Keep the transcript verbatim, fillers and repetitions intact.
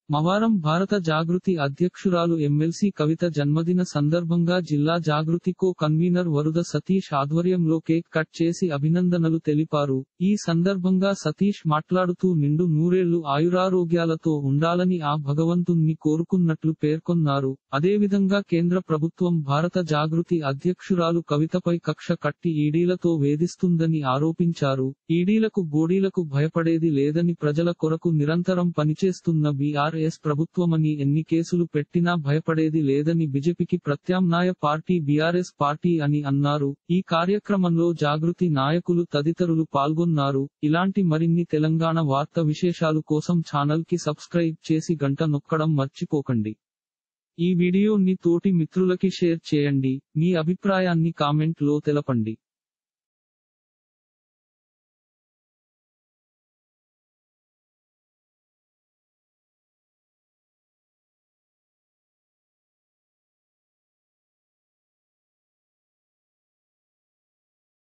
మవారం భారత జాగృతి అధ్యక్షురాలు ఎమ్మెల్సీ కవిత జన్మదిన సందర్భంగా జిల్లా జాగృతి కో కన్వీనర్ వరుద సతీష్ ఆధ్వర్యంలో కేక్ కట్ చేసి అభినందనలు తెలిపారు. ఈ సందర్భంగా సతీష్ మాట్లాడుతూ నిండు నూరేళ్లు ఆయురారోగ్యాలతో ఉండాలని ఆ భగవంతుణ్ణి కోరుకున్నట్లు పేర్కొన్నారు. అదేవిధంగా కేంద్ర ప్రభుత్వం భారత జాగృతి అధ్యక్షురాలు కవితపై కక్ష కట్టి ఈడీలతో వేధిస్తుందని ఆరోపించారు. ఈడీలకు బోడీలకు భయపడేది లేదని, ప్రజల కొరకు నిరంతరం పనిచేస్తున్న బీఆర్ ఎస్ ప్రభుత్వమని, ఎన్ని కేసులు పెట్టినా భయపడేది లేదని, బీజేపీకి ప్రత్యామ్నాయ పార్టీ బీఆర్ఎస్ పార్టీ అని అన్నారు. ఈ కార్యక్రమంలో జాగృతి నాయకులు తదితరులు పాల్గొన్నారు. ఇలాంటి మరిన్ని తెలంగాణ వార్త విశేషాలు కోసం ఛానల్ కి సబ్స్క్రైబ్ చేసి గంట నొక్కడం మర్చిపోకండి. ఈ వీడియోని తోటి మిత్రులకి షేర్ చేయండి. మీ అభిప్రాయాన్ని కామెంట్ లో తెలపండి.